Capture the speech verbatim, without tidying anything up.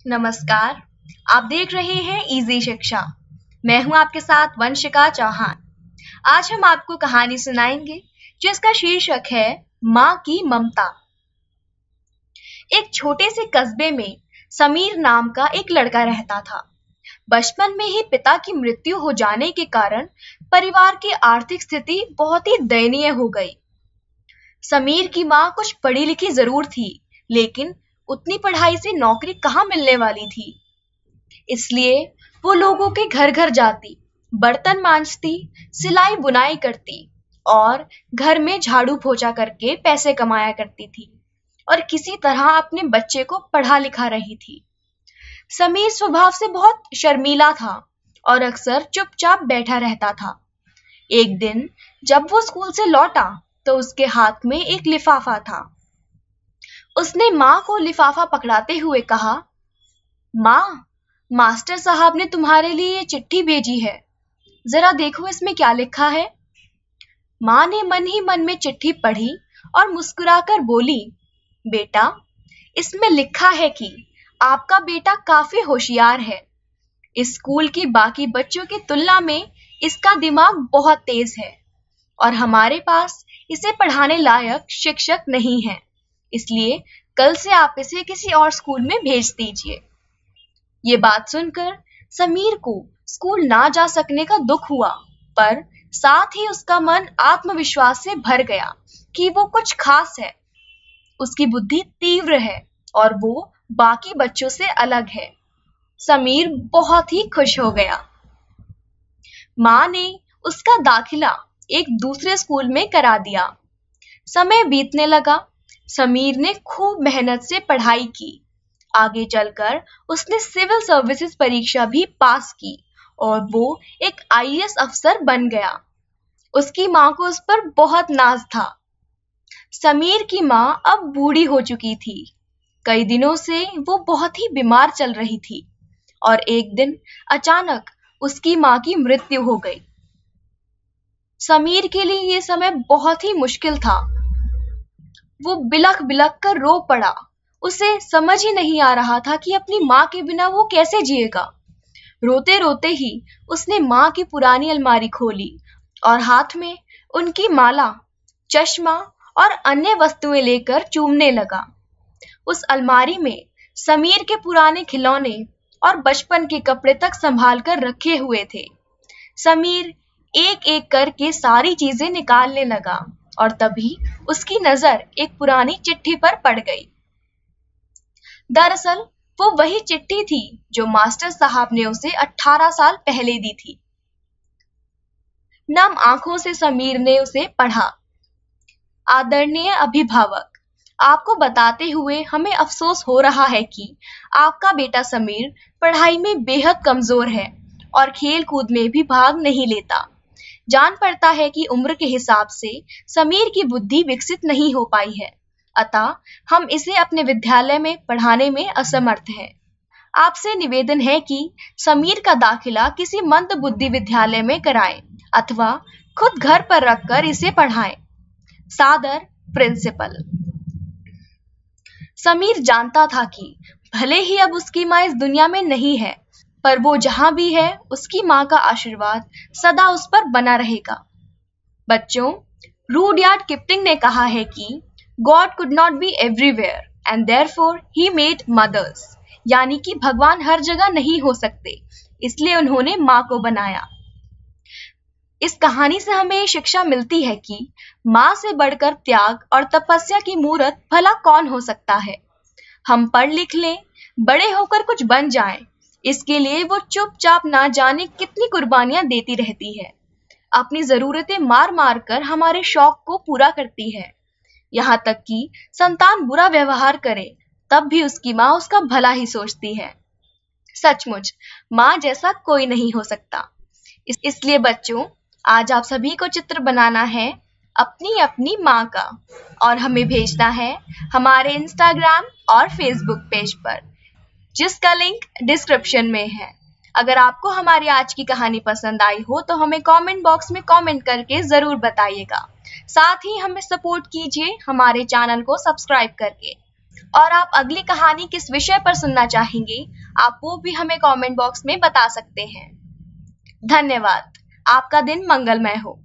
नमस्कार। आप देख रहे हैं इजी शिक्षा। मैं हूं आपके साथ वंशिका चौहान। आज हम आपको कहानी सुनाएंगे जिसका शीर्षक है माँ की ममता। एक छोटे से कस्बे में समीर नाम का एक लड़का रहता था। बचपन में ही पिता की मृत्यु हो जाने के कारण परिवार की आर्थिक स्थिति बहुत ही दयनीय हो गई। समीर की माँ कुछ पढ़ी लिखी जरूर थी, लेकिन उतनी पढ़ाई से नौकरी कहाँ मिलने वाली थी। इसलिए वो लोगों के घर घर जाती, बर्तन मांजती, सिलाई बुनाई करती और घर में झाड़ू पोछा करके पैसे कमाया करती थी और किसी तरह अपने बच्चे को पढ़ा लिखा रही थी। समीर स्वभाव से बहुत शर्मीला था और अक्सर चुपचाप बैठा रहता था। एक दिन जब वो स्कूल से लौटा तो उसके हाथ में एक लिफाफा था। उसने माँ को लिफाफा पकड़ाते हुए कहा, माँ, मास्टर साहब ने तुम्हारे लिए ये चिट्ठी भेजी है, जरा देखो इसमें क्या लिखा है। माँ ने मन ही मन में चिट्ठी पढ़ी और मुस्कुराकर बोली, बेटा, इसमें लिखा है कि आपका बेटा काफी होशियार है। इस स्कूल की बाकी बच्चों की तुलना में इसका दिमाग बहुत तेज है और हमारे पास इसे पढ़ाने लायक शिक्षक नहीं है, इसलिए कल से आप इसे किसी और स्कूल में भेज दीजिए। ये बात सुनकर समीर को स्कूल ना जा सकने का दुख हुआ, पर साथ ही उसका मन आत्मविश्वास से भर गया कि वो कुछ खास है। उसकी बुद्धि तीव्र है और वो बाकी बच्चों से अलग है। समीर बहुत ही खुश हो गया। माँ ने उसका दाखिला एक दूसरे स्कूल में करा दिया। समय बीतने लगा। समीर ने खूब मेहनत से पढ़ाई की। आगे चलकर उसने सिविल सर्विसेज परीक्षा भी पास की और वो एक आई ए एस अफसर बन गया। उसकी माँ को उस पर बहुत नाज था। समीर की माँ अब बूढ़ी हो चुकी थी। कई दिनों से वो बहुत ही बीमार चल रही थी और एक दिन अचानक उसकी माँ की मृत्यु हो गई। समीर के लिए ये समय बहुत ही मुश्किल था। वो बिलख बिलख कर रो पड़ा। उसे समझ ही नहीं आ रहा था कि अपनी माँ के बिना वो कैसे जिएगा। रोते रोते ही उसने माँ की पुरानी अलमारी खोली और हाथ में उनकी माला, चश्मा और अन्य वस्तुएं लेकर चूमने लगा। उस अलमारी में समीर के पुराने खिलौने और बचपन के कपड़े तक संभाल कर रखे हुए थे। समीर एक एक करके सारी चीजें निकालने लगा और तभी उसकी नजर एक पुरानी चिट्ठी पर पड़ गई। दरअसल वो वही चिट्ठी थी जो मास्टर साहब ने उसे अठारह साल पहले दी थी। नम आंखों से समीर ने उसे पढ़ा। आदरणीय अभिभावक, आपको बताते हुए हमें अफसोस हो रहा है कि आपका बेटा समीर पढ़ाई में बेहद कमजोर है और खेल कूद में भी भाग नहीं लेता। जान पड़ता है कि उम्र के हिसाब से समीर की बुद्धि विकसित नहीं हो पाई है, अतः हम इसे अपने विद्यालय में पढ़ाने में असमर्थ हैं। आपसे निवेदन है कि समीर का दाखिला किसी मंद बुद्धि विद्यालय में कराएं अथवा खुद घर पर रखकर इसे पढ़ाएं। सादर, प्रिंसिपल। समीर जानता था कि भले ही अब उसकी माँ इस दुनिया में नहीं है, पर वो जहां भी है उसकी माँ का आशीर्वाद सदा उस पर बना रहेगा। बच्चों, रूडयार्ड किपलिंग ने कहा है कि God could not be everywhere and therefore he made mothers, यानी कि भगवान हर जगह नहीं हो सकते, इसलिए उन्होंने माँ को बनाया। इस कहानी से हमें ये शिक्षा मिलती है कि माँ से बढ़कर त्याग और तपस्या की मूरत भला कौन हो सकता है। हम पढ़ लिख लें, बड़े होकर कुछ बन जाएं, इसके लिए वो चुपचाप ना जाने कितनी कुर्बानियां देती रहती है। अपनी जरूरतें मार मार कर हमारे शौक को पूरा करती है। यहाँ तक कि संतान बुरा व्यवहार करे तब भी उसकी माँ उसका भला ही सोचती है। सचमुच माँ जैसा कोई नहीं हो सकता। इस, इसलिए बच्चों, आज आप सभी को चित्र बनाना है अपनी अपनी माँ का और हमें भेजना है हमारे इंस्टाग्राम और फेसबुक पेज पर, जिसका लिंक डिस्क्रिप्शन में है। अगर आपको हमारी आज की कहानी पसंद आई हो तो हमें कमेंट बॉक्स में कमेंट करके जरूर बताइएगा। साथ ही हमें सपोर्ट कीजिए हमारे चैनल को सब्सक्राइब करके। और आप अगली कहानी किस विषय पर सुनना चाहेंगे, आप वो भी हमें कमेंट बॉक्स में बता सकते हैं। धन्यवाद। आपका दिन मंगलमय हो।